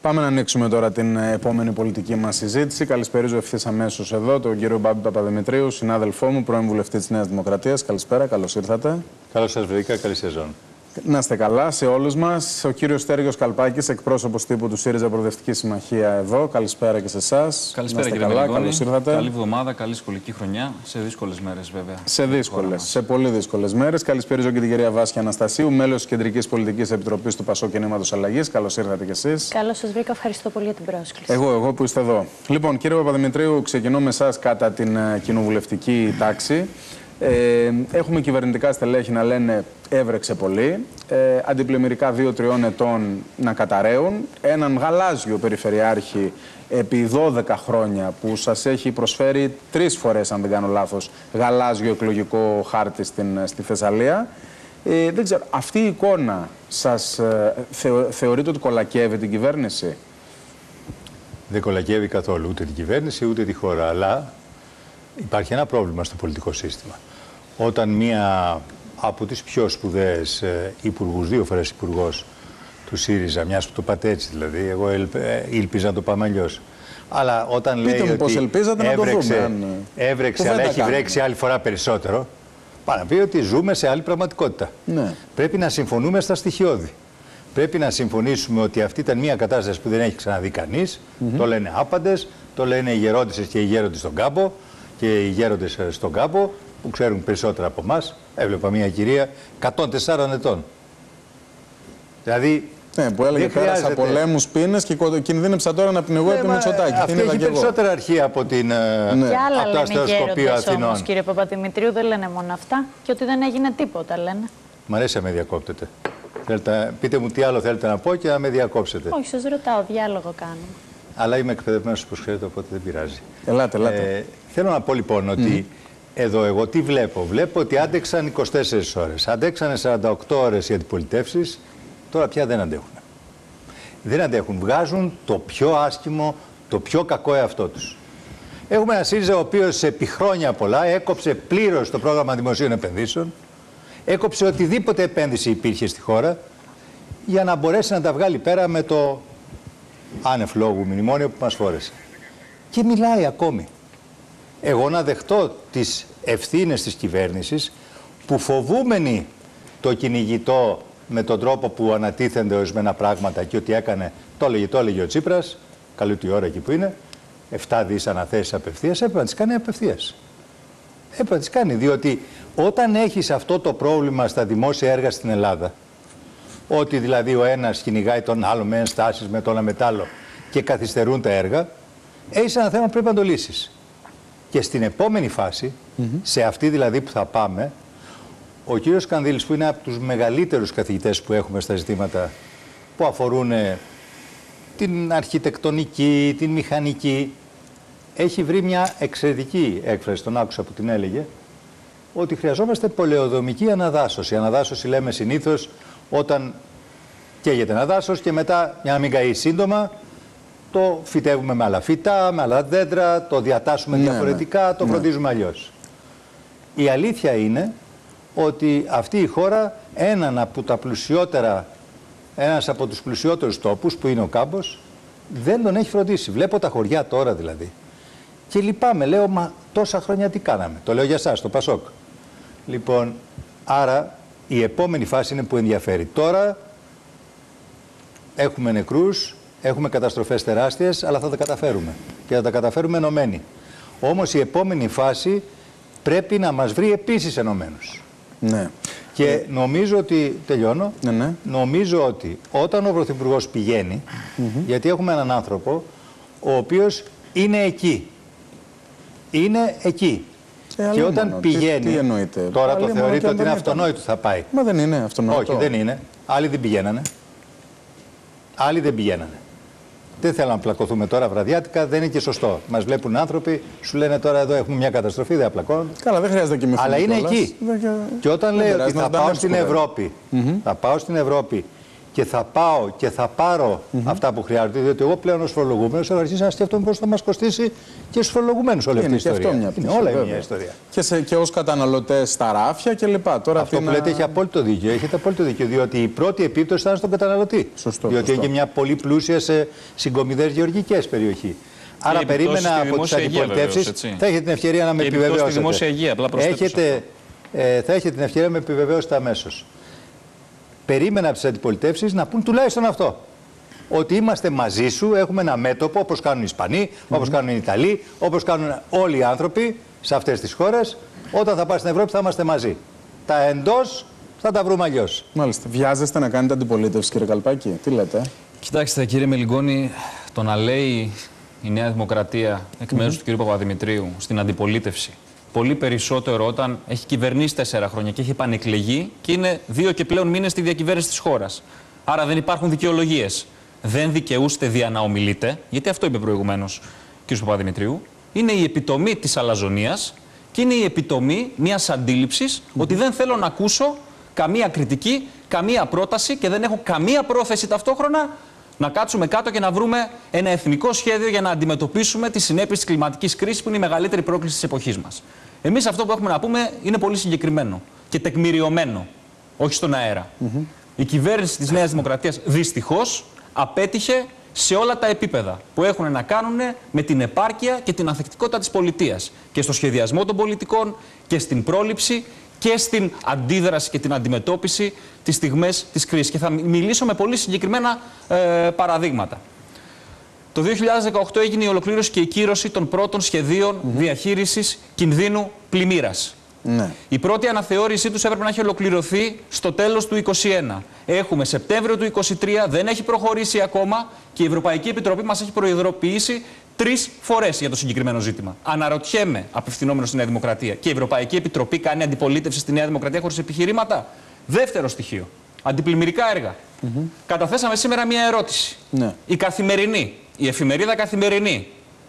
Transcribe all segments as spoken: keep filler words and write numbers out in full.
Πάμε να ανοίξουμε τώρα την επόμενη πολιτική μας συζήτηση. Καλησπέριζω ευθύς αμέσως εδώ τον κύριο Μπάμπη Παπαδημητρίου, συνάδελφό μου, πρώην βουλευτή της Νέας Δημοκρατίας. Καλησπέρα, καλώς ήρθατε. Καλώς σας βρήκα, καλή σεζόν. Να είστε καλά σε όλους μας. Ο κύριος Στέργιος Καλπάκης, εκπρόσωπος τύπου του ΣΥΡΙΖΑ Προοδευτική Συμμαχία εδώ. Καλησπέρα και σε εσάς. Καλησπέρα κύριε καλά, Μελιγόνη. καλώς ήρθατε. Καλή εβδομάδα, καλή σχολική χρονιά. Σε δύσκολες μέρες βέβαια. Σε δύσκολες, σε πολύ δύσκολες μέρες. Καλησπέριζω και την κυρία Βάσια Αναστασίου, μέλος της Κεντρικής Πολιτικής Επιτροπής του Πασόκ Κινήματος Αλλαγής. Καλώς ήρθατε κι εσείς. Καλώς σας βρήκα, ευχαριστώ πολύ για την πρόσκληση. Εγώ, εγώ που είστε εδώ. Λοιπόν, κύριε Παπαδημητρίου, ξεκινώ με εσάς κατά την uh, κοινοβουλευτική τάξη. Ε, έχουμε κυβερνητικά στελέχη να λένε έβρεξε πολύ, ε, αντιπλημμυρικά δύο-τριών ετών να καταραίουν, έναν γαλάζιο περιφερειάρχη επί δώδεκα χρόνια που σας έχει προσφέρει τρεις φορές, αν δεν κάνω λάθος, γαλάζιο εκλογικό χάρτη στην, στη Θεσσαλία. Ε, δεν ξέρω, αυτή η εικόνα σας ε, θεω, θεωρείτε ότι κολακεύει την κυβέρνηση? Δεν κολακεύει καθόλου ούτε την κυβέρνηση ούτε τη χώρα, αλλά υπάρχει ένα πρόβλημα στο πολιτικό σύστημα. Όταν μία από τις πιο σπουδαίες ε, υπουργούς, δύο φορές υπουργός του ΣΥΡΙΖΑ, μιας που το πάτε έτσι δηλαδή, εγώ ήλπιζα να το πάμε αλλιώς. Αλλά όταν Πείτε λέει μου ότι πώς ελπίζατε έβρεξε, να το δούμε, αν... έβρεξε αλλά έχει κάνουμε. βρέξει άλλη φορά περισσότερο, πάει να πει ότι ζούμε σε άλλη πραγματικότητα. Ναι. Πρέπει να συμφωνούμε στα στοιχειώδη. Πρέπει να συμφωνήσουμε ότι αυτή ήταν μια κατάσταση που δεν έχει ξαναδεί κανείς. Mm-hmm. Το λένε άπαντες, το λένε οι γερόντισσες και οι γέροντες στον κάμπο και οι γέροντες στον κάμπο που ξέρουν περισσότερα από εμάς. Έβλεπα μια κυρία εκατόν τεσσάρων ετών. Δηλαδή. Ναι, που έλεγε πέρασα από πολέμους, πίνες και κινδύνεψα τώρα να πνιγώ επί Μητσοτάκη. Αυτή έχει περισσότερα αρχεία από, την, ναι. από το αστεοσκοπείο Αθηνών. Όμως, κύριε Παπαδημητρίου, δεν λένε μόνο αυτά και ότι δεν έγινε τίποτα λένε. Μ' αρέσει να με διακόπτετε. Θέλετε, πείτε μου τι άλλο θέλετε να πω και να με διακόψετε. Όχι, σας ρωτάω, διάλογο κάνουμε. Αλλά είμαι εκπαιδευμένος όπως ξέρετε, οπότε δεν πειράζει. Ελάτε, ελάτε. Ε, θέλω να πω λοιπόν ότι mm. εδώ εγώ τι βλέπω. Βλέπω ότι άντεξαν είκοσι τέσσερις ώρες, αντέξανε σαράντα οκτώ ώρες οι αντιπολιτεύσεις, τώρα πια δεν αντέχουν. Δεν αντέχουν. Βγάζουν το πιο άσχημο, το πιο κακό εαυτό τους. Έχουμε ένα ΣΥΡΙΖΑ ο οποίος επί χρόνια πολλά έκοψε πλήρως το πρόγραμμα δημοσίων επενδύσεων. Έκοψε οτιδήποτε επένδυση υπήρχε στη χώρα για να μπορέσει να τα βγάλει πέρα με το άνευ λόγου μνημόνιο που μας φόρεσε. Και μιλάει ακόμη. Εγώ να δεχτώ τις ευθύνες της κυβέρνησης που φοβούμενοι το κυνηγητό με τον τρόπο που ανατίθενται ορισμένα πράγματα και ότι έκανε, το έλεγε, το έλεγε ο Τσίπρας, καλή τη ώρα εκεί που είναι, επτά δις αναθέσεις απευθείας, έπρεπε να τις κάνει απευθείας. Έπρεπε να τις κάνει, διότι όταν έχεις αυτό το πρόβλημα στα δημόσια έργα στην Ελλάδα, ότι δηλαδή ο ένας κυνηγάει τον άλλο με ενστάσεις, με το ένα με το άλλο και καθυστερούν τα έργα, έχεις ένα θέμα που πρέπει να το λύσεις. Και στην επόμενη φάση, mm-hmm. σε αυτή δηλαδή που θα πάμε, ο κύριος Κανδύλης, που είναι από τους μεγαλύτερους καθηγητές που έχουμε στα ζητήματα που αφορούν την αρχιτεκτονική, την μηχανική, έχει βρει μια εξαιρετική έκφραση, τον άκουσα που την έλεγε, ότι χρειαζόμαστε πολεοδομική αναδάσωση. Αναδάσωση λέμε συνήθως όταν καίγεται ένα δάσος και μετά, για να μην καεί σύντομα, το φυτεύουμε με άλλα φυτά, με άλλα δέντρα, το διατάσσουμε ναι, διαφορετικά, ναι. το φροντίζουμε ναι. αλλιώς. Η αλήθεια είναι ότι αυτή η χώρα, έναν από τα πλουσιότερα, ένας από τους πλουσιότερους τόπους, που είναι ο Κάμπος, δεν τον έχει φροντίσει. Βλέπω τα χωριά τώρα δηλαδή. Και λυπάμαι, λέω, μα τόσα χρόνια τι κάναμε. Το λέω για εσάς, το Πασόκ. Λοιπόν, άρα η επόμενη φάση είναι που ενδιαφέρει. Τώρα έχουμε νεκρούς, έχουμε καταστροφές τεράστιες, αλλά θα τα καταφέρουμε. Και θα τα καταφέρουμε ενωμένοι. Όμως η επόμενη φάση πρέπει να μας βρει επίσης ενωμένους. Ναι. Και ε... νομίζω ότι, τελειώνω, ναι, ναι. νομίζω ότι όταν ο Πρωθυπουργός πηγαίνει, mm-hmm. γιατί έχουμε έναν άνθρωπο ο οποίος είναι εκεί. Είναι εκεί. Ε, και όταν μόνο. πηγαίνει, τι, τι εννοείται. Τώρα άλλη το θεωρείτε ότι είναι αυτονόητο θα πάει. Μα δεν είναι αυτονόητο. Όχι, δεν είναι. Άλλοι δεν πηγαίνανε. Άλλοι δεν πηγαίνανε. Δεν θέλω να πλακωθούμε τώρα βραδιάτικα, δεν είναι και σωστό. Μας βλέπουν άνθρωποι, σου λένε τώρα εδώ έχουμε μια καταστροφή, δεν απλακώνουν. Καλά, δεν χρειάζεται να κοιμηθούμε. Αλλά είναι κιόλας. εκεί. Δεν... Και όταν λέει ότι θα πάω στην Ευρώπη, mm-hmm. θα πάω στην Ευρώπη και θα πάω και θα πάρω mm-hmm. αυτά που χρειάζονται. Διότι εγώ πλέον ως φορολογούμενος έχω αρχίσει να σκέφτομαι πώς θα μας κοστίσει και στους φορολογουμένους όλη αυτή η ιστορία. Αυτό μια είναι όλα βέβαια. Μια ιστορία. Και, σε, και ως καταναλωτές στα ράφια κλπ. Αυτό να... που λέτε έχει απόλυτο δίκιο. Έχετε απόλυτο δίκιο. Διότι η πρώτη επίπτωση θα είναι στον καταναλωτή. Σωστό, διότι σωστό. έχει μια πολύ πλούσια σε συγκομιδές γεωργικές περιοχή. Άρα περίμενα από τις αντιπολιτεύσεις, θα έχετε την ευκαιρία να με επιβεβαιώσετε. Στη δημόσια υγεία, απλά έχετε, ε, θα έχετε την ευκαιρία να με επιβεβαιώσετε αμέσως. Περίμενα από τις αντιπολιτεύσεις να πούν τουλάχιστον αυτό. Ότι είμαστε μαζί σου, έχουμε ένα μέτωπο όπως κάνουν οι Ισπανοί, mm-hmm. όπως κάνουν οι Ιταλοί, όπως κάνουν όλοι οι άνθρωποι σε αυτές τις χώρες. Όταν θα πάει στην Ευρώπη θα είμαστε μαζί. Τα εντός θα τα βρούμε αλλιώς. Μάλιστα. Βιάζεστε να κάνετε αντιπολίτευση, κύριε Καλπάκη? Τι λέτε? Κοιτάξτε, κύριε Μελιγγώνη, το να λέει η Νέα Δημοκρατία εκ μέρους mm-hmm. του κ. Παπαδημητρίου στην αντιπολίτευση πολύ περισσότερο όταν έχει κυβερνήσει τέσσερα χρόνια και έχει επανεκλεγεί και είναι δύο και πλέον μήνες στη διακυβέρνηση της χώρας. Άρα δεν υπάρχουν δικαιολογίες. Δεν δικαιούστε δια να ομιλείτε, γιατί αυτό είπε προηγουμένως ο κ. Παπαδημητρίου. Είναι η επιτομή της αλαζονίας και είναι η επιτομή μιας αντίληψης mm-hmm. ότι δεν θέλω να ακούσω καμία κριτική, καμία πρόταση και δεν έχω καμία πρόθεση ταυτόχρονα να κάτσουμε κάτω και να βρούμε ένα εθνικό σχέδιο για να αντιμετωπίσουμε τις συνέπειες της κλιματικής κρίσης που είναι η μεγαλύτερη πρόκληση της εποχής μας. Εμείς αυτό που έχουμε να πούμε είναι πολύ συγκεκριμένο και τεκμηριωμένο, όχι στον αέρα. Mm-hmm. Η κυβέρνηση της Νέας Δημοκρατίας δυστυχώς απέτυχε σε όλα τα επίπεδα που έχουν να κάνουν με την επάρκεια και την ανθεκτικότητα της πολιτείας. Και στο σχεδιασμό των πολιτικών και στην πρόληψη και στην αντίδραση και την αντιμετώπιση τις στιγμές της κρίσης. Και θα μιλήσω με πολύ συγκεκριμένα ε, παραδείγματα. Το δύο χιλιάδες δεκαοκτώ έγινε η ολοκλήρωση και η κύρωση των πρώτων σχεδίων mm-hmm. διαχείρισης κινδύνου πλημμύρας. Ναι. Η πρώτη αναθεώρησή τους έπρεπε να έχει ολοκληρωθεί στο τέλος του είκοσι ένα. Έχουμε Σεπτέμβριο του είκοσι τρία, δεν έχει προχωρήσει ακόμα και η Ευρωπαϊκή Επιτροπή μας έχει προειδοποιήσει τρεις φορές για το συγκεκριμένο ζήτημα. Αναρωτιέμαι, απευθυνόμενος στη Νέα Δημοκρατία, και η Ευρωπαϊκή Επιτροπή κάνει αντιπολίτευση στη Νέα Δημοκρατία χωρίς επιχειρήματα? Δεύτερο στοιχείο. Αντιπλημμυρικά έργα. Mm-hmm. Καταθέσαμε σήμερα μία ερώτηση. Ναι. Η Καθημερινή, η εφημερίδα Καθημερινή,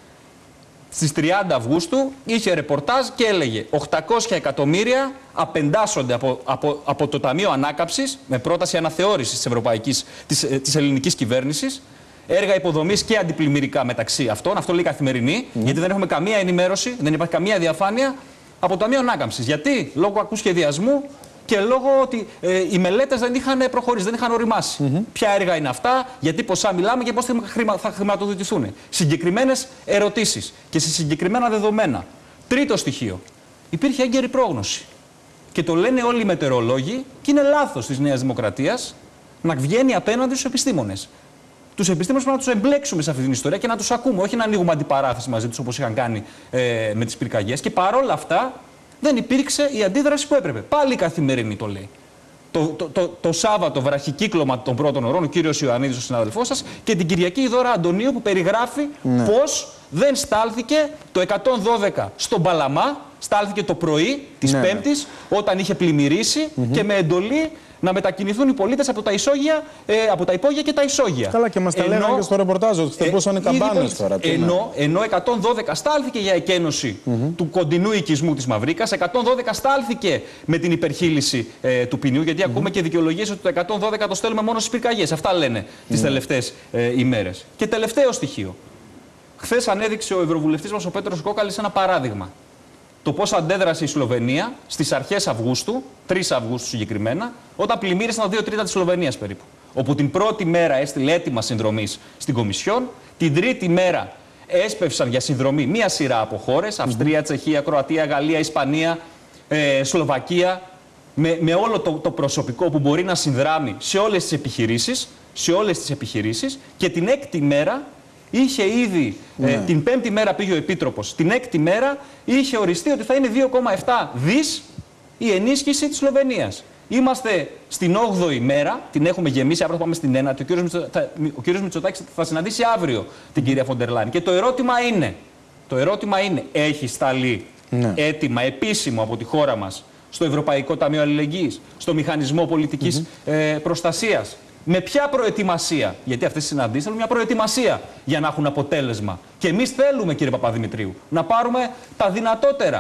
στις τριάντα Αυγούστου είχε ρεπορτάζ και έλεγε οκτακόσια εκατομμύρια απεντάσσονται από, από, από το Ταμείο Ανάκαμψης με πρόταση αναθεώρησης της, ευρωπαϊκής, της, της ελληνικής κυβέρνησης. Έργα υποδομής και αντιπλημμυρικά μεταξύ αυτών. Αυτό λέει η Καθημερινή, mm. γιατί δεν έχουμε καμία ενημέρωση, δεν υπάρχει καμία διαφάνεια από το Ταμείο Ανάκαμψης. Γιατί? Λόγω κακού σχεδιασμού και λόγω ότι ε, οι μελέτες δεν είχαν προχωρήσει, δεν είχαν οριμάσει. Mm-hmm. Ποια έργα είναι αυτά, γιατί ποσά μιλάμε και πώς θα, χρημα, θα χρηματοδοτηθούν. Συγκεκριμένες ερωτήσεις και σε συγκεκριμένα δεδομένα. Τρίτο στοιχείο. Υπήρχε έγκαιρη πρόγνωση. Και το λένε όλοι οι μετεωρολόγοι και είναι λάθος της Νέας Δημοκρατίας να βγαίνει απέναντι στους επιστήμονες. Τους επιστήμονες πρέπει να τους εμπλέξουμε σε αυτή την ιστορία και να τους ακούμε, όχι να ανοίγουμε αντιπαράθεση μαζί τους όπως είχαν κάνει ε, με τις πυρκαγιές. Και παρόλα αυτά δεν υπήρξε η αντίδραση που έπρεπε. Πάλι η Καθημερινή το λέει. Το, το, το, το Σάββατο βραχικύκλωμα των πρώτων ωρών, ο κύριος Ιωαννίδης, ο συνάδελφός σας, και την Κυριακή η Δώρα Αντωνίου που περιγράφει ναι. πώς δεν στάλθηκε το εκατόν δώδεκα στον Παλαμά, στάλθηκε το πρωί της ναι, Πέμπτης, ναι. όταν είχε πλημμυρίσει mm-hmm. και με εντολή να μετακινηθούν οι πολίτες από τα ισόγεια, ε, από τα υπόγεια και τα ισόγεια. Καλά, και μας τα ενώ, λέγανε και στο ρεπορτάζ ότι χτυπούσαν οι καμπάνες τώρα. Ενώ, ενώ εκατόν δώδεκα στάλθηκε για εκένωση mm-hmm. του κοντινού οικισμού της Μαυρίκας, εκατόν δώδεκα στάλθηκε με την υπερχείληση ε, του ποινιού, γιατί mm-hmm. ακούμε και δικαιολογίες ότι το εκατόν δώδεκα το στέλνουμε μόνο στις πυρκαγιές. Αυτά λένε τις mm-hmm. τελευταίες ε, ημέρες. Και τελευταίο στοιχείο. Χθες ανέδειξε ο Ευρωβουλευτής μας ο Πέτρος Κόκαλης ένα παράδειγμα. Το πώς αντέδρασε η Σλοβενία στις αρχές Αυγούστου, τρεις Αυγούστου συγκεκριμένα, όταν πλημμύρισαν τα δύο τρίτα της Σλοβενίας περίπου. Όπου την πρώτη μέρα έστειλε αίτημα συνδρομής στην Κομισιόν, την τρίτη μέρα έσπευσαν για συνδρομή μία σειρά από χώρες, Αυστρία, Τσεχία, Κροατία, Γαλλία, Ισπανία, ε, Σλοβακία, με, με όλο το, το προσωπικό που μπορεί να συνδράμει σε όλες τις επιχειρήσεις, σε όλες τις επιχειρήσεις, και την έκτη μέρα είχε ήδη, ναι. ε, την πέμπτη μέρα πήγε ο Επίτροπος, την έκτη μέρα είχε οριστεί ότι θα είναι δύο κόμμα επτά δις η ενίσχυση της Σλοβενίας. Είμαστε στην όγδοη μέρα, την έχουμε γεμίσει, αύριο θα πάμε στην ένατη. Ο κύριος, Μητσο, θα, ο κύριος Μητσοτάκης θα συναντήσει αύριο την κυρία Φοντερ Λάιν. Και το ερώτημα είναι, το ερώτημα είναι, έχει σταλεί ναι. έτοιμα επίσημο από τη χώρα μας στο Ευρωπαϊκό Ταμείο Αλληλεγγύης, στο Μηχανισμό Πολιτικής mm-hmm. ε, Προστασίας? Με ποια προετοιμασία? Γιατί αυτές οι συναντήσεις θέλουν μια προετοιμασία για να έχουν αποτέλεσμα. Και εμείς θέλουμε, κύριε Παπαδημητρίου, να πάρουμε τα δυνατότερα, τα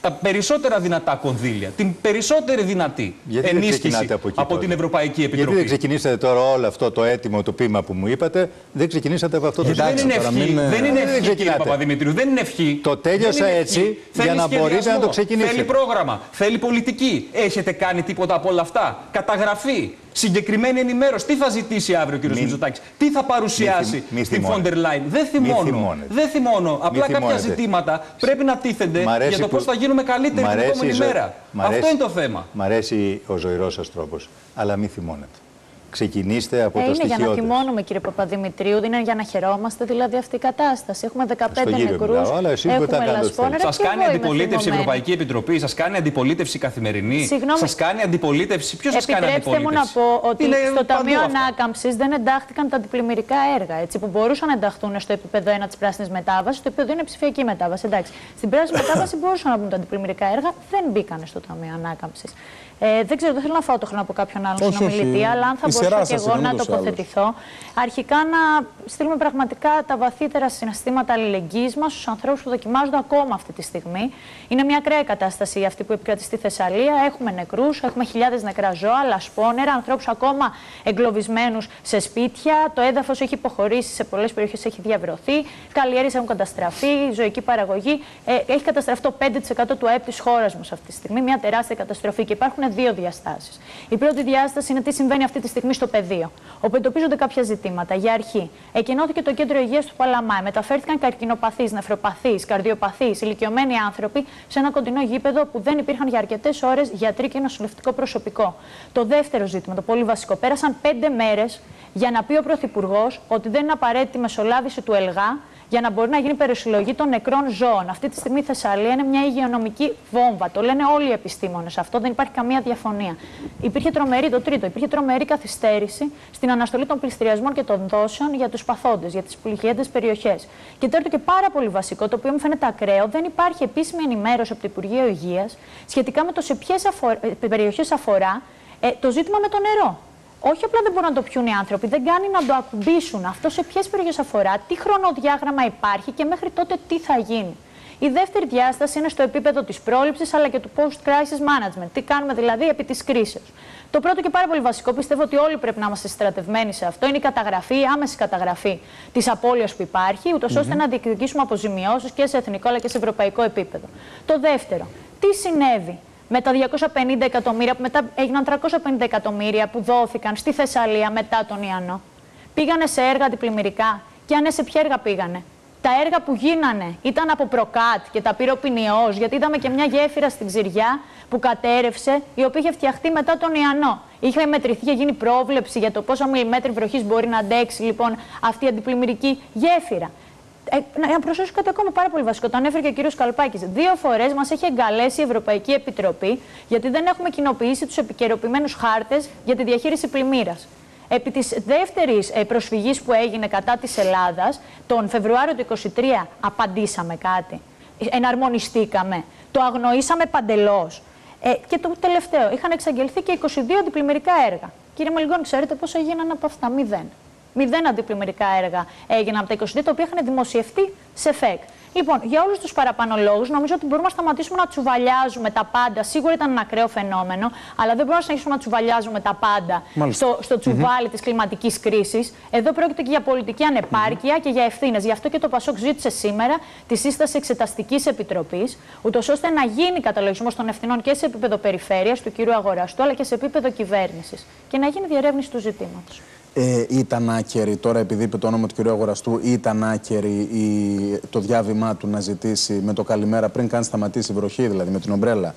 τα περισσότερα δυνατά κονδύλια, την περισσότερη δυνατή Γιατί ενίσχυση από, εκεί, από την Ευρωπαϊκή Επιτροπή. Γιατί δεν ξεκινήσατε τώρα όλο αυτό το έτοιμο, το πείμα που μου είπατε, δεν ξεκινήσατε από αυτό το δεν είναι ευχή, μην... δεν είναι ευχή, κύριε Παπαδημητρίου, δεν είναι ευχή. Το τέλειωσα έτσι για να μπορείτε να το ξεκινήσετε. Θέλει πρόγραμμα, θέλει πολιτική. Έχετε κάνει τίποτα από όλα αυτά? Καταγραφή, συγκεκριμένη ενημέρωση. Τι θα ζητήσει αύριο ο κ. Μητσοτάκης, τι θα παρουσιάσει μη, μη στην Φόντερ Λάιν? Δεν θυμώνω. Δεν θυμώνω. Απλά κάποια θυμώνετε. ζητήματα πρέπει να τίθενται για το πώς που... θα γίνουμε καλύτεροι την επόμενη ζω... μέρα. Αρέσει... Αυτό είναι το θέμα. Μ' αρέσει ο ζωηρός σας τρόπος, αλλά μη θυμώνετε. Ξεκινήστε από ε, το στοιχείο. Είναι για να θυμώνουμε, κύριε Παπαδημητρίου, είναι για να χαιρόμαστε δηλαδή αυτή η κατάσταση. Έχουμε δεκαπέντε νεκρούς, έχουμε λασπόνερα. Σας κάνει αντιπολίτευση η Ευρωπαϊκή Επιτροπή, σας κάνει αντιπολίτευση καθημερινή, Συγγνώμη, σας κάνει αντιπολίτευση. Ποιος σας κάνει αντιπολίτευση? Επιτρέψτε μου να πω ότι είναι στο Ταμείο Ανάκαμψης δεν εντάχθηκαν τα αντιπλημμυρικά έργα, έτσι, που μπορούσαν να ενταχθούν στο επίπεδο ένα της πράσινης μετάβασης, το επίπεδο είναι ψηφιακή μετάβαση. Εντάξει. Στην πράσινη μετάβαση μπορούσαν να μπουν τα αντιπλημμυρικά έργα, δεν μπήκαν στο Ταμείο Ανάκαμψης. Ε, δεν ξέρω, δεν θέλω να φάω το χρόνο από κάποιον άλλον συνομιλητή, αλλά αν θα μπορούσα και εγώ να τοποθετηθώ. Αρχικά να στείλουμε πραγματικά τα βαθύτερα συναισθήματα αλληλεγγύης μας στους ανθρώπους που δοκιμάζονται ακόμα αυτή τη στιγμή. Είναι μια ακραία κατάσταση αυτή που επικρατεί στη Θεσσαλία. Έχουμε νεκρούς, έχουμε χιλιάδες νεκρά ζώα, λασπόνερα, ανθρώπους ακόμα εγκλωβισμένους σε σπίτια. Το έδαφος έχει υποχωρήσει σε πολλές περιοχές, έχει διαβρωθεί. Καλλιέργειες έχουν καταστραφεί, η ζωική παραγωγή. Ε, έχει καταστραφεί το πέντε τοις εκατό του ΑΕΠ της χώρας μας αυτή τη στιγμή. Μια τεράστια καταστροφή. Και υπάρχουν δύο διαστάσεις. Η πρώτη διάσταση είναι τι συμβαίνει αυτή τη στιγμή στο πεδίο, όπου εντοπίζονται κάποια ζητήματα. Για αρχή, εκενώθηκε το κέντρο υγείας του Παλαμά. Μεταφέρθηκαν καρκινοπαθείς, νεφροπαθείς, καρδιοπαθείς, ηλικιωμένοι άνθρωποι σε ένα κοντινό γήπεδο που δεν υπήρχαν για αρκετές ώρες γιατροί και νοσηλευτικό προσωπικό. Το δεύτερο ζήτημα, το πολύ βασικό, πέρασαν πέντε μέρες για να πει ο Πρωθυπουργός ότι δεν είναι απαραίτητη η μεσολάβηση του ΕΛΓΑ για να μπορεί να γίνει περισυλλογή των νεκρών ζώων. Αυτή τη στιγμή η Θεσσαλία είναι μια υγειονομική βόμβα. Το λένε όλοι οι επιστήμονες. Αυτό δεν υπάρχει καμία διαφωνία. Υπήρχε τρομερή, το τρίτο, υπήρχε τρομερή καθυστέρηση στην αναστολή των πληστηριασμών και των δόσεων για τους παθόντες, για τις πληγέντες περιοχές. Και τέταρτο και πάρα πολύ βασικό, το οποίο μου φαίνεται ακραίο, δεν υπάρχει επίσημη ενημέρωση από το Υπουργείο Υγείας σχετικά με το σε ποιες αφορά, περιοχές αφορά ε, το ζήτημα με το νερό. Όχι απλά δεν μπορούν να το πιούν οι άνθρωποι, δεν κάνει να το ακουμπήσουν. Αυτό σε ποιες περιοχές αφορά, τι χρονοδιάγραμμα υπάρχει και μέχρι τότε τι θα γίνει. Η δεύτερη διάσταση είναι στο επίπεδο της πρόληψης αλλά και του post-crisis management. Τι κάνουμε δηλαδή επί της κρίσεως. Το πρώτο και πάρα πολύ βασικό, πιστεύω ότι όλοι πρέπει να είμαστε στρατευμένοι σε αυτό, είναι η καταγραφή, η άμεση καταγραφή της απώλειας που υπάρχει, ούτως ώστε mm-hmm. να διεκδικήσουμε αποζημιώσεις και σε εθνικό αλλά και σε ευρωπαϊκό επίπεδο. Το δεύτερο, τι συνέβη με τα διακόσια πενήντα εκατομμύρια, που μετά έγιναν τριακόσια πενήντα εκατομμύρια που δόθηκαν στη Θεσσαλία μετά τον Ιαννό? Πήγανε σε έργα αντιπλημμυρικά. Και αν ναι, σε ποια έργα πήγανε? Τα έργα που γίνανε ήταν από προκάτ και τα πήρε ο ποινιός, γιατί είδαμε και μια γέφυρα στην Ξηριά που κατέρευσε, η οποία είχε φτιαχτεί μετά τον Ιαννό. Είχε μετρηθεί και γίνει πρόβλεψη για το πόσα μιλιμέτρη βροχής μπορεί να αντέξει λοιπόν αυτή η αντιπλημμυρική γέφυρα. Ε, να προσθέσω κάτι ακόμα πάρα πολύ βασικό. Το ανέφερε και ο κύριος Καλπάκης. Δύο φορές μας έχει εγκαλέσει η Ευρωπαϊκή Επιτροπή, γιατί δεν έχουμε κοινοποιήσει τους επικαιροποιημένους χάρτες για τη διαχείριση πλημμύρας. Επί της δεύτερης προσφυγής που έγινε κατά της Ελλάδας, τον Φεβρουάριο του είκοσι τρία, απαντήσαμε κάτι? Εναρμονιστήκαμε? Το αγνοήσαμε παντελώς? Ε, και το τελευταίο, είχαν εξαγγελθεί και είκοσι δύο αντιπλημμυρικά έργα. Κύριε Μελιγγόνη, ξέρετε πόσα έγιναν από αυτά? Μηδέν. Μηδέν αντιπλημμυρικά έργα έγιναν από τα είκοσι δύο, τα οποία είχαν δημοσιευτεί σε ΦΕΚ. Λοιπόν, για όλους τους παραπάνω λόγους, νομίζω ότι μπορούμε να σταματήσουμε να τσουβαλιάζουμε τα πάντα. Σίγουρα ήταν ένα ακραίο φαινόμενο, αλλά δεν μπορούμε να συνεχίσουμε να τσουβαλιάζουμε τα πάντα στο, στο τσουβάλι mm-hmm. της κλιματικής κρίσης. Εδώ πρόκειται και για πολιτική ανεπάρκεια mm-hmm. και για ευθύνες. Γι' αυτό και το ΠΑΣΟΚ ζήτησε σήμερα τη σύσταση εξεταστικής επιτροπής, ούτως ώστε να γίνει καταλογισμός των ευθυνών και σε επίπεδο περιφέρειας του κ. Αγοραστού, αλλά και σε επίπεδο κυβέρνησης. Και να γίνει διερεύνηση του ζητήματος. Ε, ήταν άκερη, τώρα επειδή είπε το όνομα του κ. Αγοραστού, ήταν άκερη η, το διάβημά του να ζητήσει με το καλημέρα, πριν καν σταματήσει η βροχή, δηλαδή με την ομπρέλα,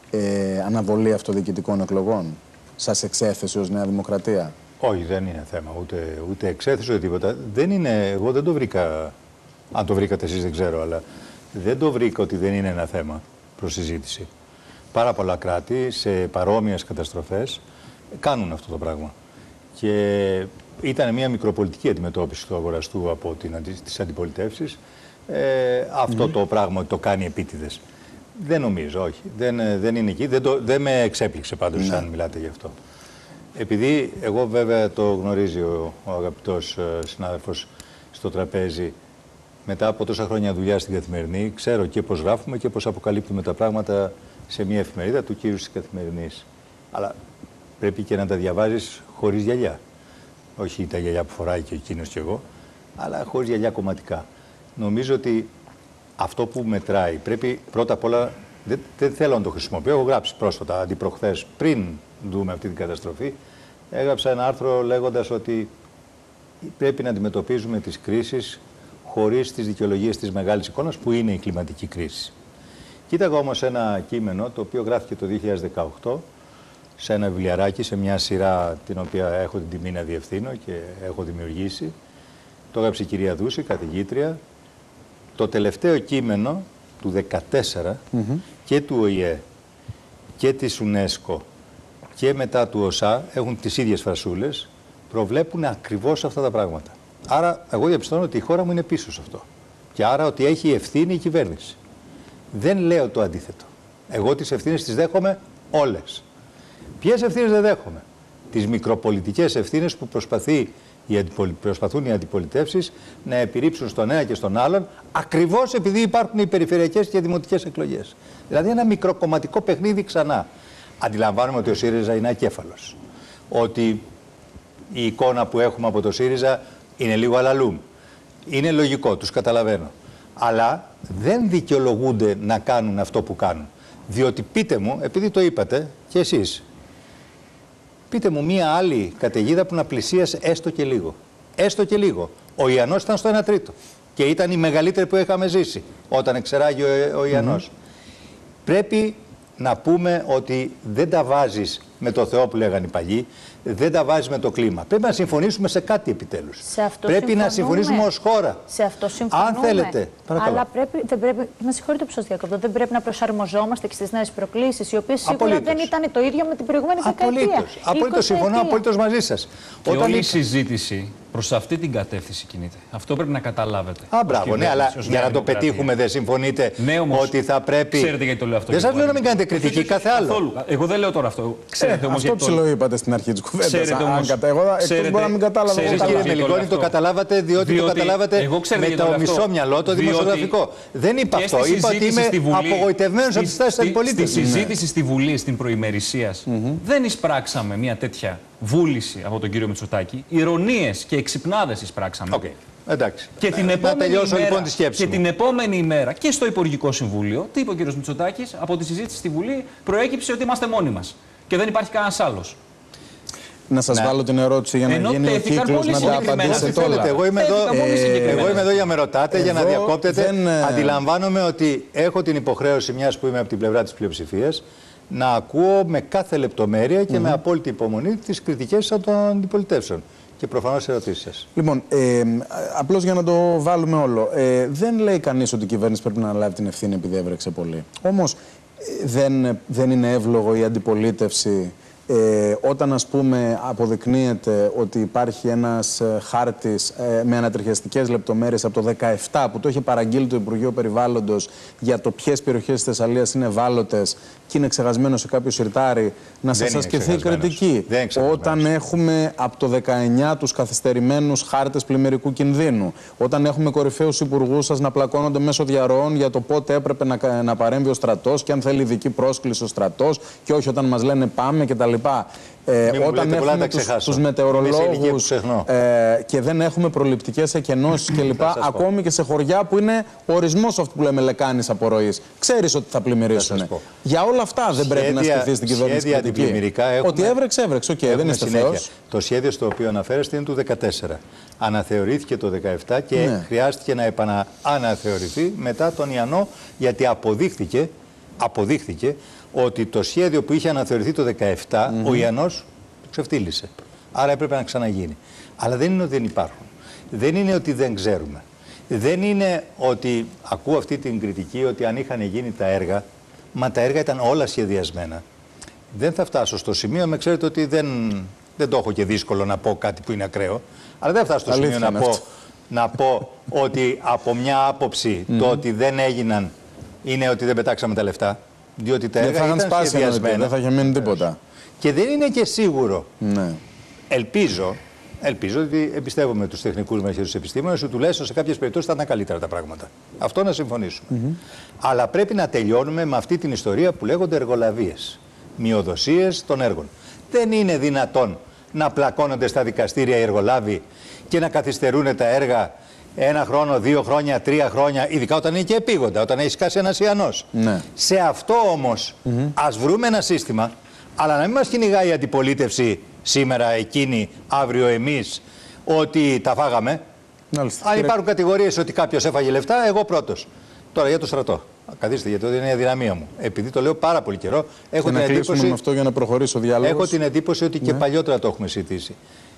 ε, αναβολή αυτοδιοικητικών εκλογών? Σας εξέθεσε ως Νέα Δημοκρατία? Όχι, δεν είναι θέμα, ούτε, ούτε εξέθεσε ούτε τίποτα. Δεν είναι, εγώ δεν το βρήκα, αν το βρήκατε εσείς δεν ξέρω, αλλά δεν το βρήκα ότι δεν είναι ένα θέμα προς συζήτηση. Πάρα πολλά κράτη σε παρόμοιες καταστροφές κάνουν αυτό το πράγμα. Και ήταν μια μικροπολιτική αντιμετώπιση του Αγοραστού από την, τις αντιπολιτεύσεις. Ε, αυτό mm-hmm. το πράγμα το κάνει επίτηδες. Δεν νομίζω, όχι. Δεν, δεν είναι εκεί. Δεν, το, δεν με εξέπληξε πάντως mm-hmm. αν μιλάτε γι' αυτό. Επειδή εγώ βέβαια το γνωρίζει ο, ο αγαπητός συνάδελφος στο τραπέζι, μετά από τόσα χρόνια δουλειά στην Καθημερινή, ξέρω και πώς γράφουμε και πώς αποκαλύπτουμε τα πράγματα σε μια εφημερίδα του κύριου της Καθημερινής. Αλλά πρέπει και να τα διαβάζεις χωρίς γυαλιά. Όχι τα γυαλιά που φοράει και εκείνος και εγώ, αλλά χωρίς γυαλιά κομματικά. Νομίζω ότι αυτό που μετράει πρέπει πρώτα απ' όλα. Δεν, δεν θέλω να το χρησιμοποιώ. Έχω γράψει πρόσφατα, αντιπροχθές, πριν δούμε αυτή την καταστροφή, έγραψα ένα άρθρο λέγοντας ότι πρέπει να αντιμετωπίζουμε τις κρίσεις χωρίς τις δικαιολογίες της μεγάλης εικόνας, που είναι η κλιματική κρίση. Κοίταγα όμως ένα κείμενο το οποίο γράφτηκε το δύο χιλιάδες δεκαοκτώ σε ένα βιβλιαράκι, σε μια σειρά την οποία έχω την τιμή να διευθύνω και έχω δημιουργήσει. Το έγραψε η κυρία Δούση, καθηγήτρια. Το τελευταίο κείμενο του δύο χιλιάδες δεκατέσσερα mm-hmm. και του Ο Η Ε και της UNESCO και μετά του ΟΣΑ έχουν τις ίδιες φρασούλες, προβλέπουν ακριβώς αυτά τα πράγματα. Άρα, εγώ διαπιστώνω ότι η χώρα μου είναι πίσω σε αυτό. Και άρα ότι έχει ευθύνη η κυβέρνηση. Δεν λέω το αντίθετο. Εγώ τις ευθύνες τις δέχομαι όλες. Ποιες ευθύνες δεν δέχομαι? Τις μικροπολιτικές ευθύνες που προσπαθεί οι αντιπολι... προσπαθούν οι αντιπολιτεύσεις να επιρρύψουν στον ένα και στον άλλον, ακριβώς επειδή υπάρχουν οι περιφερειακές και δημοτικές εκλογές. Δηλαδή ένα μικροκομματικό παιχνίδι ξανά. Αντιλαμβάνομαι ότι ο ΣΥΡΙΖΑ είναι ακέφαλος. Ότι η εικόνα που έχουμε από το ΣΥΡΙΖΑ είναι λίγο αλαλούμ. Είναι λογικό, τους καταλαβαίνω. Αλλά δεν δικαιολογούνται να κάνουν αυτό που κάνουν. Διότι πείτε μου, επειδή το είπατε και εσείς, πείτε μου μία άλλη καταιγίδα που να πλησίασε έστω και λίγο. Έστω και λίγο. Ο Ιαννός ήταν στο ένα τρίτο. Και ήταν η μεγαλύτερη που είχαμε ζήσει όταν εξεράγει ο, ο Ιαννός. Mm-hmm. Πρέπει να πούμε ότι δεν τα βάζεις με το Θεό που λέγανε οι παλιοί, δεν τα βάζεις με το κλίμα. Πρέπει να συμφωνήσουμε σε κάτι επιτέλους. Σε αυτό πρέπει συμφωνούμε. να συμφωνήσουμε ως χώρα. Σε αυτό συμφωνούμε. Αν θέλετε. Παρακαλώ. Αλλά πρέπει, δεν πρέπει, με συγχωρείτε που σας διακόπτω, δεν πρέπει να προσαρμοζόμαστε και στις νέες προκλήσεις, οι οποίες σίγουρα Απολύτως. δεν ήταν το ίδιο με την προηγούμενη δεκαετία. Απολύτως. Απολύτως συμφωνώ, απολύτως μαζί σας. Και Όταν όλη η η συζήτηση προς αυτή την κατεύθυνση κινείται. Αυτό πρέπει να καταλάβετε. Α, μπράβο, ναι, αλλά για να το πετύχουμε δεν συμφωνείτε ναι, όμως, ότι θα πρέπει. Ξέρετε γιατί το λέω αυτό. Δεν σας λέω να μην κάνετε κριτική, κάθε άλλο. Καθόλου. Εγώ δεν λέω τώρα αυτό. Ξέρετε ε, όμως αυτό γιατί. ψηλό είπατε στην αρχή της κουβέντας. Ξέρετε όμως. Εγώ εκτός μπορώ να μην κατάλαβα. Εσείς, κύριε Μελιγόνη, το καταλάβατε διότι, διότι το καταλάβατε με το μισό μυαλό, το δημοσιογραφικό. Δεν είπα αυτό. Είπα ότι είμαι απογοητευμένος από τις τάσεις της αντιπολίτευσης. Στη συζήτηση στη Βουλή, στην προημερησίας, δεν εισπράξαμε μια τέτοια βούληση από τον κύριο Μητσοτάκη. Ηρωνίες και εξυπνάδες εισπράξαμε. Okay. Εντάξει. Και την, να επόμενη τελειώσω ημέρα, λοιπόν τη σκέψη και μου. την επόμενη ημέρα και στο Υπουργικό Συμβούλιο, τι είπε ο κύριος Μητσοτάκης, από τη συζήτηση στη Βουλή προέκυψε ότι είμαστε μόνοι μας και δεν υπάρχει κανένας άλλος. Να σας ναι. βάλω την ερώτηση για να Ενώ γίνει ο κύκλος να τα απαντήσετε όλα. Εγώ είμαι, εδώ, ε, εγώ είμαι εδώ για να με ρωτάτε, εδώ για να διακόπτετε. Δεν... Αντιλαμβάνομαι ότι έχω την υποχρέωση, μιας που είμαι από την πλευρά της πλειοψηφίας, να ακούω με κάθε λεπτομέρεια και mm-hmm. με απόλυτη υπομονή τις κριτικές των αντιπολιτεύσεων. Και προφανώς ερωτήσεις σας. Λοιπόν, ε, απλώς για να το βάλουμε όλο. Ε, δεν λέει κανείς ότι η κυβέρνηση πρέπει να αναλάβει την ευθύνη επειδή έβρεξε πολύ. Όμως ε, δεν, δεν είναι εύλογο η αντιπολίτευση ε, όταν, ας πούμε, αποδεικνύεται ότι υπάρχει ένας ε, χάρτης ε, με ανατριχιαστικές λεπτομέρειες από το δεκαεπτά που το έχει παραγγείλει το Υπουργείο Περιβάλλοντος για το ποιες περιοχές της Θεσσαλίας είναι ευάλωτες και είναι ξεχασμένο σε κάποιο σιρτάρι, να σας ασκηθεί κριτική. Όταν έχουμε από το δεκαεννιά τους καθυστερημένους χάρτες πλημμυρικού κινδύνου, όταν έχουμε κορυφαίους υπουργούς σας να πλακώνονται μέσω διαρροών για το πότε έπρεπε να, να παρέμβει ο στρατός και αν θέλει ειδική πρόσκληση ο στρατός και όχι όταν μας λένε πάμε κτλ. Ε, όταν έχουμε τους, τους μετεωρολόγους ε, και δεν έχουμε προληπτικές εκενώσεις κλπ. Ακόμη και σε χωριά που είναι ορισμός αυτού που λέμε λεκάνης απορροής. Ξέρεις ότι θα πλημμυρίσουν. Για όλα αυτά δεν πρέπει σχέδια, να ασκηθεί στην κυβέρνηση κριτική. Ότι έβρεξε, έβρεξε. Οκ, okay, δεν είστε Θεός. Το σχέδιο στο οποίο αναφέρεστε είναι του δεκατέσσερα. Αναθεωρήθηκε το δεκαεπτά και ναι. χρειάστηκε να επανααναθεωρηθεί μετά τον Ιαννό, γιατί αποδείχθηκε, αποδείχθηκε ότι το σχέδιο που είχε αναθεωρηθεί το δεκαεπτά, mm-hmm. ο Ιαννός το ξεφτύλισε. Άρα έπρεπε να ξαναγίνει. Αλλά δεν είναι ότι δεν υπάρχουν. Δεν είναι ότι δεν ξέρουμε. Δεν είναι ότι ακούω αυτή την κριτική ότι αν είχαν γίνει τα έργα, μα τα έργα ήταν όλα σχεδιασμένα. Δεν θα φτάσω στο σημείο, με ξέρετε ότι δεν, δεν το έχω και δύσκολο να πω κάτι που είναι ακραίο, αλλά δεν θα φτάσω στο σημείο να πω, να πω ότι από μια άποψη mm-hmm. το ότι δεν έγιναν είναι ότι δεν πετάξαμε τα λεφτά. Διότι τα έργα ήταν σχεδιασμένα. Δεν θα είχε μείνει τίποτα. Και δεν είναι και σίγουρο. Ναι. Ελπίζω Ελπίζω ότι εμπιστεύομαι τους τεχνικούς μας και τους επιστήμονες που τουλάχιστον σε κάποιες περιπτώσεις θα ήταν καλύτερα τα πράγματα. Αυτό να συμφωνήσουμε. Mm-hmm. Αλλά πρέπει να τελειώνουμε με αυτή την ιστορία που λέγονται εργολαβίες. Μειοδοσίες των έργων. Δεν είναι δυνατόν να πλακώνονται στα δικαστήρια οι εργολάβοι και να καθυστερούν τα έργα ένα χρόνο, δύο χρόνια, τρία χρόνια, ειδικά όταν είναι και επίγοντα, όταν έχει σκάσει ένας ιαννός. Ναι. Σε αυτό όμως mm-hmm. ας βρούμε ένα σύστημα, αλλά να μην μας κυνηγάει η αντιπολίτευση σήμερα, εκείνη, αύριο εμείς, ότι τα φάγαμε. Μάλιστα, αν υπάρχουν κατηγορίες ότι κάποιος έφαγε λεφτά, εγώ πρώτος. Τώρα για το στρατό. Καθίστε, γιατί είναι η αδυναμία μου. Επειδή το λέω πάρα πολύ καιρό, έχω την εντύπωση. Με αυτό για να προχωρήσει ο διάλογος. Έχω την εντύπωση ότι ναι. και παλιότερα το έχουμε συζητήσει.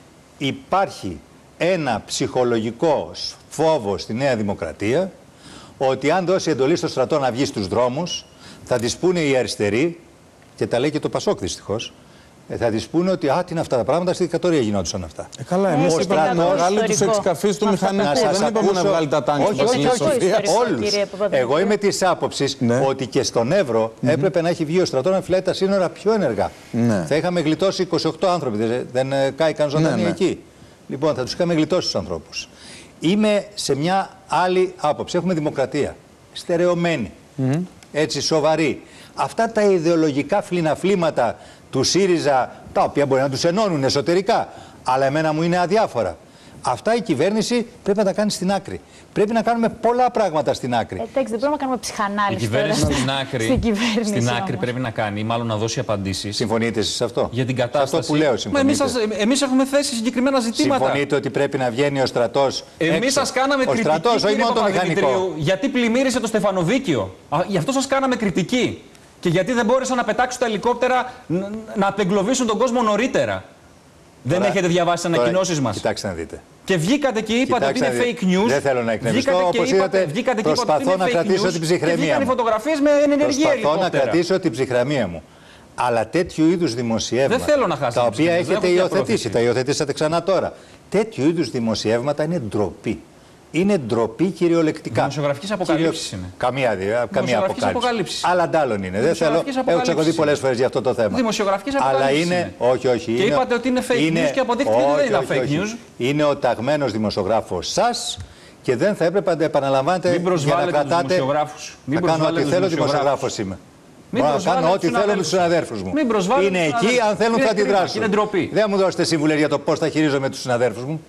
Υπάρχει ένα ψυχολογικό φόβο στη Νέα Δημοκρατία ότι αν δώσει εντολή στο στρατό να βγει στους δρόμους, θα της πούνε οι αριστεροί, και τα λέει και το Πασόκ δυστυχώς, θα της πούνε ότι α, τι είναι αυτά τα πράγματα, στη δικτατορία γινόντουσαν αυτά. Ε, καλά, εμείς ο είπαμε να βγάλει τους εξκαφείς του μηχανικού, δεν είπαμε να βγάλει τα τάγκ. Όχι, όχι, όχι, όλους. Εγώ είμαι της άποψης ναι. ότι και στον Εύρο mm-hmm. έπρεπε να έχει βγει ο στρατό να φυλάει τα σύνορα πιο ενεργά. Ναι. Θα είχαμε γλιτώσει είκοσι οκτώ άνθρωποι, δεν, δεν κάηκαν ζωντανοί ναι, ναι. εκεί. Λοιπόν, θα τους είχαμε γλιτώσει τους ανθρώπους. Είμαι σε μια άλλη άποψη. Έχουμε δημοκρατία. Στερεωμένη. Mm-hmm. Έτσι, σοβαρή. Αυτά τα ιδεολογικά φλιναφλήματα του ΣΥΡΙΖΑ, τα οποία μπορεί να τους ενώνουν εσωτερικά, αλλά εμένα μου είναι αδιάφορα. Αυτά η κυβέρνηση πρέπει να τα κάνει στην άκρη. Πρέπει να κάνουμε πολλά πράγματα στην άκρη. Εντάξει, δεν μπορούμε να κάνουμε ψυχανάλυση. Η κυβέρνηση τώρα. Στην άκρη, στην κυβέρνηση στην άκρη πρέπει να κάνει, ή μάλλον να δώσει απαντήσεις. Συμφωνείτε εσείς σε αυτό? Για την κατάσταση. Αυτό που λέω, συμφωνείτε? Εμείς έχουμε θέσει συγκεκριμένα ζητήματα. Συμφωνείτε ότι πρέπει να βγαίνει ο στρατός? Εμείς σας κάναμε ο κριτική. Στρατός, όχι μόνο το μηχανικό. Γιατί πλημμύρισε το Στεφανοδίκιο. Γι' αυτό σας κάναμε κριτική. Και γιατί δεν μπόρεσαν να πετάξουν τα ελικόπτερα να απεγκλωβίσουν τον κόσμο νωρίτερα. Δεν Τώρα, έχετε διαβάσει τις ανακοινώσεις μας? Κοιτάξτε να δείτε. Και βγήκατε και είπατε ότι είναι fake news. Δεν θέλω να εκνευριστώ. Όπως είδατε, προσπαθώ να κρατήσω την ψυχραιμία μου. Βγήκαν οι φωτογραφίες με ενεργεία ελικόπτερα. Προσπαθώ να κρατήσω την ψυχραιμία μου. Αλλά τέτοιου είδους δημοσιεύματα, δεν θέλω να χάσετε τα οποία έχετε υιοθετήσει, τα υιοθετήσατε ξανά τώρα, τέτοιου είδους δημοσιεύματα είναι ντροπή. Είναι ντροπή κυριολεκτικά. Δημοσιογραφικές αποκαλύψεις είναι. Καμία, καμία αποκάλυψη. Αλλά αντάλλον είναι. Δεν θέλω. Έχω τσακωθεί πολλές φορές για αυτό το θέμα. Δημοσιογραφικές αποκαλύψεις. Αλλά είναι. Όχι, όχι. Και είπατε ότι είναι fake είναι, news και αποδείχτηκε ότι δεν ήταν fake news. Είναι ο ταγμένος δημοσιογράφος σας και δεν θα έπρεπε να τα επαναλαμβάνετε για να κρατάτε. Να κάνω ό,τι θέλω, δημοσιογράφος είμαι. Μπορώ να κάνω ό,τι θέλω με τους συναδέρφους μου. Είναι εκεί, αν θέλουν θα αντιδράσουν. Δεν μου δώσετε συμβουλές για το πώς θα χειρίζομαι τους συναδέρφους μου.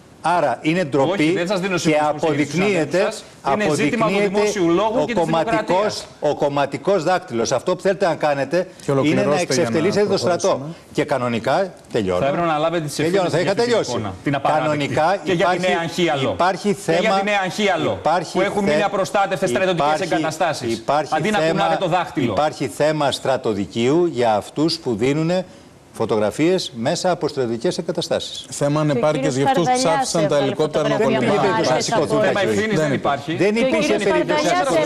Άρα είναι ντροπή και αποδεικνύεται, αποδεικνύεται ο, κομματικός, ο κομματικός δάκτυλος. Αυτό που θέλετε να κάνετε είναι να εξευτελίσετε το στρατό. Και κανονικά, τελειώνω. Θα έπρεπε να λάβετε τις ευθύνες θα είχα τελειώσει. Την κανονικά και για την Νέα Αγχίαλο. Υπάρχει θέμα, και για την Νέα Αγχίαλο που έχουν μείνει απροστάτευτες στρατιωτικές εγκαταστάσεις. Αντί να κουνάτε το δάχτυλο. Υπάρχει θέμα στρατοδικείου για αυτούς που δίνουν φωτογραφίες μέσα από στρατιωτικές εγκαταστάσεις. Θέμα ανεπάρκειας για αυτούς που άφησαν τα ελικόπτερα να πολεμήσουν. Θέμα ευθύνης δεν υπάρχει. Δεν υπήρχε περίπτωση.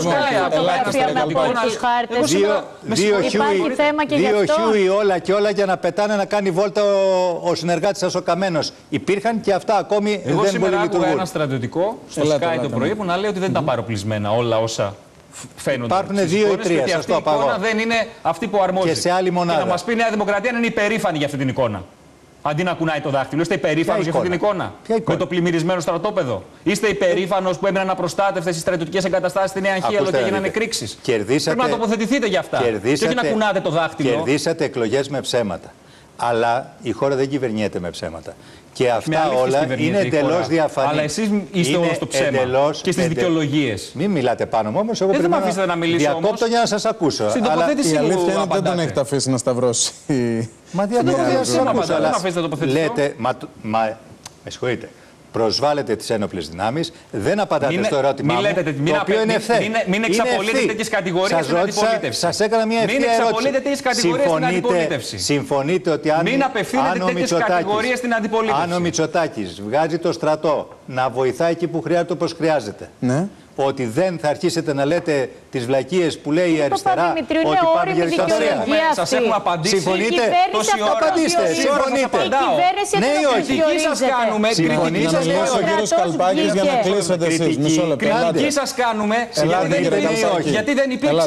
Δύο χιούι όλα και όλα για να πετάνε να κάνει βόλτα ο συνεργάτης σας ο Καμένος. Υπήρχαν και αυτά ακόμη δεν μπορεί να λειτουργούν. Εγώ σήμερα άκουγα ένα στρατιωτικό στο Sky το πρωί που να λέει ότι δεν ήταν παροπλισμένα όλα όσα φαίνονται. Υπάρχουν δύο ή τρία, σας το απαγώ. Η εικόνα δεν είναι αυτή που αρμόζει. Και σε άλλη μονάδα. Και να μας πει η Νέα Δημοκρατία να είναι υπερήφανη για αυτή την εικόνα. Αντί να κουνάει το δάχτυλο. Είστε υπερήφανος για αυτή την εικόνα? εικόνα? Με το πλημμυρισμένο στρατόπεδο. Είστε υπερήφανος που έμειναν απροστάτευτες οι στρατιωτικές εγκαταστάσεις στη Νέα Αγχίαλο και έγιναν εκρήξεις? Πρέπει να τοποθετηθείτε για αυτά. Και όχι να κουνάτε το δάχτυλο. Κερδίσατε εκλογές με ψέματα. Αλλά η χώρα δεν κυβερνιέται με ψέματα. Και αυτά όλα είναι εντελώς διαφανή. Αλλά εσείς είστε όλο στο ψέμα εντελώς, και στις δικαιολογίες. Μην μιλάτε πάνω μου όμως. Εγώ δεν με αφήσετε να μιλήσω. Διακόπτω για να σας ακούσω. Στην τοποθέτηση η αλήθεια είναι ότι δεν τον έχετε αφήσει να σταυρώσει. Μα διακόπτω για να σας ακούσω. Δεν με αφήσετε να τοποθετήσω. Λέτε, μα, μα, με συγχωρείτε. Προσβάλλετε τις ένοπλες δυνάμεις, δεν απαντάτε μην, στο ερώτημά μην μου, λέτε, μην το οποίο είναι ευθέ. Μην, μην εξαπολύτε τέτοιες κατηγορίες στην αντιπολίτευση. Σας έκανα μια ευθεία ερώτηση. Μην εξαπολύτε τέτοιες κατηγορίες στην αντιπολίτευση. Συμφωνείτε ότι αν, μην απευθύνετε τέτοιες κατηγορίες στην αντιπολίτευση. Αν ο Μητσοτάκης βγάζει το στρατό να βοηθάει εκεί που χρειάζεται, όπως χρειάζεται. Ναι. Ότι δεν θα αρχίσετε να λέτε τις βλακίες που λέει η αριστερά, ότι πάμε για δικτατορία. Σας έχουμε απαντήσει. Συμφωνείτε? Τόση ώρα. Απαντήστε. Συμφωνείτε? Ναι ή όχι? Κριτική σας κάνουμε. Κριτική σας κάνουμε. Ο κύριος Καλπάκης για να κλείσετε εσείς. Μισό λεπτό. Κριτική σας κάνουμε. Γιατί δεν υπήρξε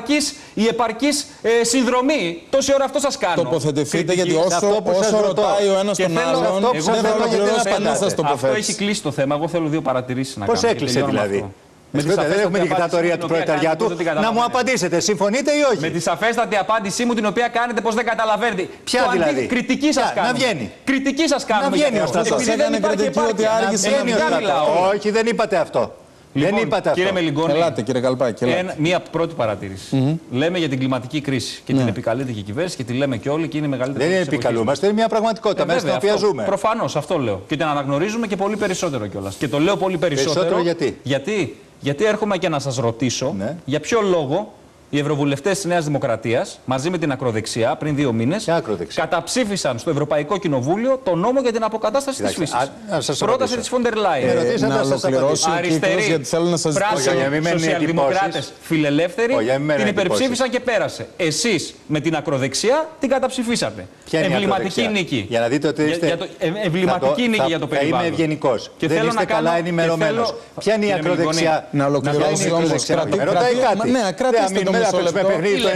η επαρκής συνδρομή. Τόση ώρα αυτό σας κάνω. Τοποθετηθείτε, γιατί όσο ρωτάει ο ένας τον άλλον, δεν θα ολοκληρώσει κανένας σας τοποθέτηση. Αυτό έχει κλείσει το θέμα. Εγώ θέλω δύο παρατηρήσεις να κάνω. Πώς έκλεισε δηλαδή? Δεν έχουμε δικτατορία του προλεταριάτου. Να μου απαντήσετε, συμφωνείτε ή όχι? Με τη σαφέστατη απάντησή μου, την οποία κάνετε πως δεν καταλαβαίνετε. Ποια το δηλαδή? Αντι... Κριτική σας κάνουμε. Να βγαίνει. Κριτική σας κάνουμε. Να βγαίνει ο στρατός. Επειδή δεν υπάρχει κριτική ότι άργησε να βγαίνει. Όχι, δεν είπατε αυτό. Λοιπόν, δεν είπατε κύριε αυτό. Μελιγγόνη, ελάτε, κύριε Καλπάκη, ελάτε. Μία πρώτη παρατήρηση. Mm-hmm. Λέμε για την κλιματική κρίση και ναι. την επικαλείται και η κυβέρνηση και τη λέμε και όλοι και είναι η μεγαλύτερη. Δεν είναι επικαλούμαστε, είναι μια πραγματικότητα ε, μέσα στην οποία ζούμε. Προφανώς, αυτό λέω. Και την αναγνωρίζουμε και πολύ περισσότερο κιόλας. Και το λέω πολύ περισσότερο. Περισσότερο γιατί? Γιατί, γιατί έρχομαι και να σας ρωτήσω ναι. για ποιο λόγο οι ευρωβουλευτές της Νέας Δημοκρατίας, μαζί με την ακροδεξιά, πριν δύο μήνες, καταψήφισαν στο Ευρωπαϊκό Κοινοβούλιο το νόμο για την αποκατάσταση της φύσης. Πρόταση της Φόντερ Λάιεν. Ε, να ολοκληρώσει ο κύκλος, γιατί θέλω να σας ζητήσω. Σοσιαλδημοκράτες, φιλελεύθεροι, την υπερψήφισαν και πέρασε. Εσείς με την ακροδεξιά την καταψηφίσατε. Εμβληματική νίκη. Για να δείτε ότι είστε. Εμβληματική νίκη για το περιβάλλον. Θα είμαι ευγενικός. Δεν είστε καλά ενημερωμένος. Ποια είναι η ακροδεξιά? Να ολοκληρώσει όμως. Ναι, κρατήστε το μισό λεπτό.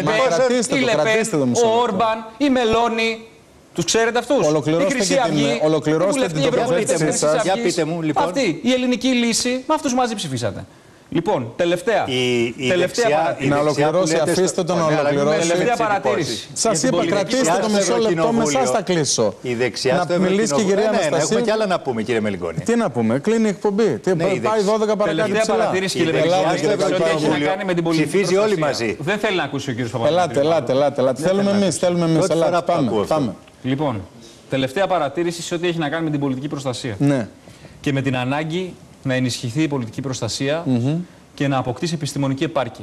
Η Λεπέν, ο Όρμπαν, η Μελώνη. Τους ξέρετε αυτούς? Ολοκληρώστε, η την, ολοκληρώστε την τοποθέτησή σας. Για πείτε μου, λοιπόν. Αυτή η ελληνική λύση, με αυτούς μαζί ψηφίσατε. Λοιπόν, τελευταία. Η, η τελευταία δεξιά, παρατήρηση. Να ολοκληρώσει, αφήστε τον να ολοκληρώσει. Τελευταία παρατήρηση. Σας είπα, κρατήστε το μισό λεπτό, με εσάς θα κλείσω. Η δεξιά να μιλήσει και η κυρία Αναστασίου. Έχουμε κι άλλα να πούμε, κύριε Μελιγγόνη. Τι να πούμε, κλείνει η εκπομπή. Τι, ναι, πάει δώδεκα παρακάτω. Τελευταία παρατήρηση, κύριε Μελιγγόνη. Ψηφίζει όλοι μαζί. Δεν θέλει να ακούσει ο κύριος Παπαδημητρίου. Ελάτε, ελάτε, ελάτε. Θέλουμε εμείς, θέλουμε εμείς. Πάμε. Λοιπόν, τελευταία παρατήρηση σε ό,τι έχει να κάνει με την πολιτική προστασία. Και με την ανάγκη να ενισχυθεί η πολιτική προστασία mm-hmm. και να αποκτήσει επιστημονική επάρκεια.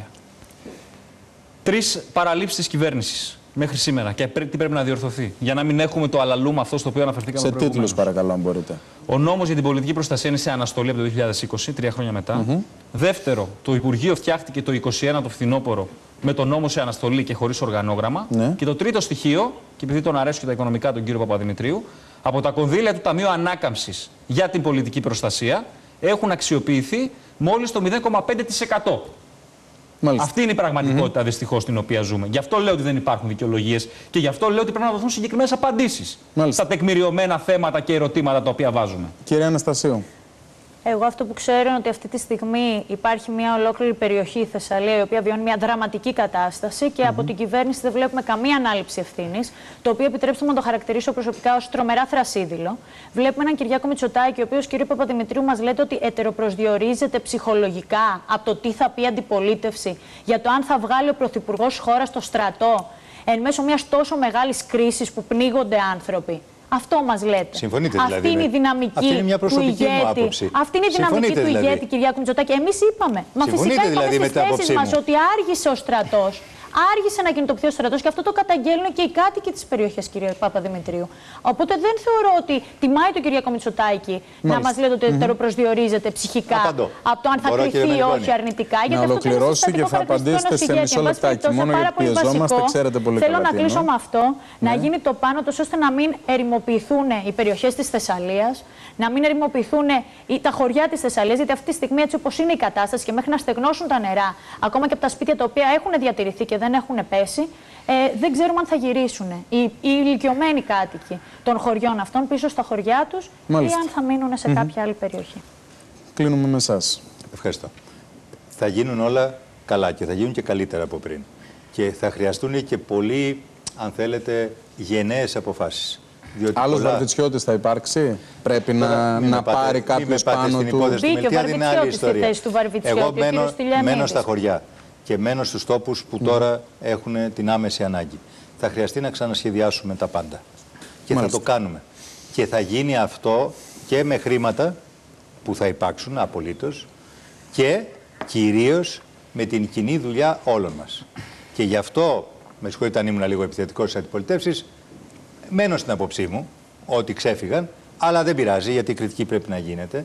Τρεις παραλήψεις της κυβέρνησης μέχρι σήμερα και τι πρέπει να διορθωθεί. Για να μην έχουμε το αλαλούμ αυτό στο οποίο αναφερθήκαμε προηγουμένως. Σε τίτλους, παρακαλώ, αν μπορείτε. Ο νόμος για την πολιτική προστασία είναι σε αναστολή από το δύο χιλιάδες είκοσι, τρία χρόνια μετά. Mm-hmm. Δεύτερο, το Υπουργείο φτιάχτηκε το είκοσι ένα το φθινόπωρο με τον νόμο σε αναστολή και χωρίς οργανόγραμμα. Ναι. Και το τρίτο στοιχείο, και επειδή τον αρέσουν και τα οικονομικά τον κύριο Παπαδημητρίου, από τα κονδύλια του Ταμείου Ανάκαμψης για την πολιτική προστασία έχουν αξιοποιηθεί μόλις το μηδέν κόμμα πέντε τοις εκατό. Μάλιστα. Αυτή είναι η πραγματικότητα mm-hmm. δυστυχώς στην οποία ζούμε. Γι' αυτό λέω ότι δεν υπάρχουν δικαιολογίες και γι' αυτό λέω ότι πρέπει να δοθούν συγκεκριμένες απαντήσεις στα τεκμηριωμένα θέματα και ερωτήματα τα οποία βάζουμε. Κύριε Αναστασίου. Εγώ αυτό που ξέρω είναι ότι αυτή τη στιγμή υπάρχει μια ολόκληρη περιοχή, η Θεσσαλία, η οποία βιώνει μια δραματική κατάσταση και mm-hmm. από την κυβέρνηση δεν βλέπουμε καμία ανάληψη ευθύνης, το οποίο επιτρέψτε μου να το χαρακτηρίσω προσωπικά ως τρομερά θρασίδηλο. Βλέπουμε έναν Κυριάκο Μητσοτάκη, ο οποίος, κύριε Παπαδημητρίου, μας λέτε ότι ετεροπροσδιορίζεται ψυχολογικά από το τι θα πει αντιπολίτευση, για το αν θα βγάλει ο πρωθυπουργός χώρα στο στρατό εν μέσω μιας τόσο μεγάλης κρίσης που πνίγονται άνθρωποι. Αυτό μας λέτε. Συμφωνείτε αυτή δηλαδή? Είναι η δυναμική αυτή είναι μια προσωπική του ηγέτη. Μου άποψη. Αυτή είναι η δυναμική Συμφωνείτε του δηλαδή? ηγέτη, Κυριάκου Μητσοτάκη. Εμείς είπαμε. Μα Συμφωνείτε φυσικά δηλαδή είπαμε με στις θέσεις μας ότι άργησε ο στρατός. Άργησε να κινητοποιηθεί ο στρατός και αυτό το καταγγέλνουν και οι κάτοικοι της περιοχής, κύριε Παπαδημητρίου. Οπότε δεν θεωρώ ότι τιμάει τον Κυριάκο Μητσοτάκη να μας λέτε ότι ετεροπροσδιορίζεται ψυχικά Απαντώ. από το αν θα κρυφτεί ή όχι αρνητικά. Να ολοκληρώσει και θα απαντήσετε σε μισό λεπτάκι. Μόνο γιατί πιεζόμαστε, ξέρετε πολύ καλά. Θέλω να κλείσω με αυτό, να γίνει το πάνω τόσο ώστε να μην ερημοποιηθούν οι περιοχές της Θεσσαλίας, να μην ερημοποιηθούν τα χωριά της Θεσσαλίας, γιατί αυτή τη στιγμή, έτσι όπως είναι η κατάσταση και μέχρι να στεγνώσουν τα νερά, ακόμα και από τα σπίτια τα οποία έχουν διατηρηθεί και δεν έχουν πέσει, ε, δεν ξέρουμε αν θα γυρίσουν οι, οι ηλικιωμένοι κάτοικοι των χωριών αυτών πίσω στα χωριά τους ή αν θα μείνουν σε mm-hmm. κάποια άλλη περιοχή. Κλείνουμε με εσάς. Ευχαριστώ. Θα γίνουν όλα καλά και θα γίνουν και καλύτερα από πριν. Και θα χρειαστούν και πολύ, αν θέλετε, γενναίες αποφάσεις. Άλλος πολλά... Βαρβιτσιώτης θα υπάρξει, πρέπει να, να πάτε, πάρει κάποιος πάνω του. Μπήκε ο Βαρβιτσιώτης στη θέση του Βαρβιτσιώτη. Εγώ μένω, μένω στα χωριά και μένω στους τόπους που τώρα έχουν την άμεση ανάγκη. Θα χρειαστεί να ξανασχεδιάσουμε τα πάντα. Και Μάλιστα. θα το κάνουμε. Και θα γίνει αυτό και με χρήματα που θα υπάρξουν απολύτως και κυρίως με την κοινή δουλειά όλων μας. Και γι' αυτό, με συγχωρείτε αν ήμουν λίγο επιθετικός στις αντιπολιτεύσεις, μένω στην απόψή μου ότι ξέφυγαν, αλλά δεν πειράζει γιατί η κριτική πρέπει να γίνεται.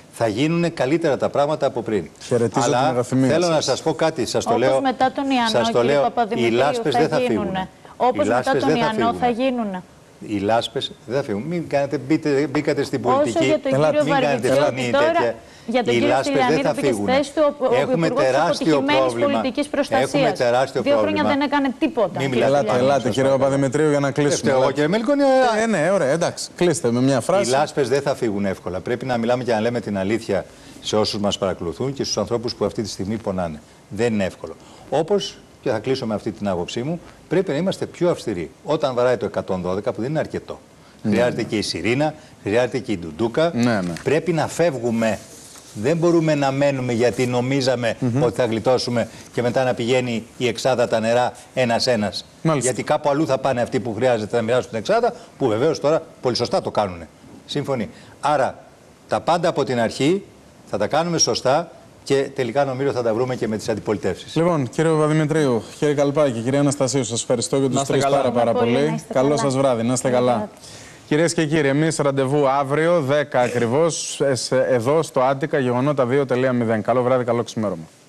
θα γίνουν καλύτερα τα πράγματα από πριν. Χαιρετίζω την Αλλά μεγαθυμία θέλω σας. να σας πω κάτι, σας το Όπως λέω. μετά τον Ιαννό, σας το κύριε λέω, Παπαδημητρίου, οι λάσπες θα δεν θα γίνουνε. φύγουν. Όπως Οι μετά λάσπες τον δεν θα Ιαννό θα φύγουνε. γίνουνε. Οι λάσπες δεν θα φύγουν. Μην κάνετε, μπείτε, μπήκατε στην πολιτική. Όσο για τον Ελάτε, κύριο μην κάνετε Βαρβιτσιώτη φωνή τώρα, τέτοια. για τον Οι κύριο λάσπες δεν Στυλιανίδη θα που είπε στη φύγουν. θέση του ο, ο Έχουμε Υπουργός τεράστιο αποτυχημένης πρόβλημα. πολιτικής προστασίας. Έχουμε τεράστιο Δύο χρόνια πρόβλημα. δεν έκανε τίποτα. Μην κύριε μιλάτε, Ελάτε, Στυλιανίδη. ελάτε κύριε Παπαδημητρίου για να κλείσουμε. Φταίω εγώ, Ελάτε. κύριε Μελικόνη. Ε, ναι, ωραία, εντάξει. Κλείστε με μια Οι φράση. λάσπες δεν θα φύγουν εύκολα. Πρέπει να μιλάμε και να λέμε την αλήθεια σε όσους μας παρακολουθούν και στους ανθρώπους που αυτή τη στιγμή πονάνε. Δεν είναι εύκολο. Όπως, και θα κλείσω με αυτή την άποψή μου, πρέπει να είμαστε πιο αυστηροί. Όταν βαράει το εκατόν δώδεκα, που δεν είναι αρκετό. Mm. Χρειάζεται και η Σιρήνα, χρειάζεται και η Ντουντούκα. Ναι, ναι. Πρέπει να φεύγουμε. Δεν μπορούμε να μένουμε γιατί νομίζαμε mm-hmm. ότι θα γλιτώσουμε και μετά να πηγαίνει η εξάδα τα νερά ένας-ένας. Γιατί κάπου αλλού θα πάνε αυτοί που χρειάζεται να μοιράσουν την εξάδα, που βεβαίως τώρα πολύ σωστά το κάνουν. Σύμφωνοι. Άρα τα πάντα από την αρχή θα τα κάνουμε σωστά και τελικά νομίζω θα τα βρούμε και με τις αντιπολιτεύσεις. Λοιπόν, κύριε Παπαδημητρίου, κύριε Καλπάκη, κυρία Αναστασίου, σας ευχαριστώ και τους τρεις πάρα, πάρα πολύ. πολύ. Καλό σας βράδυ, να είστε καλά. Κυρίες και κύριοι, εμείς ραντεβού αύριο, δέκα ακριβώς, εδώ στο Άττικα, γεγονότα δύο τελεία μηδέν. Καλό βράδυ, καλό ξημέρωμα.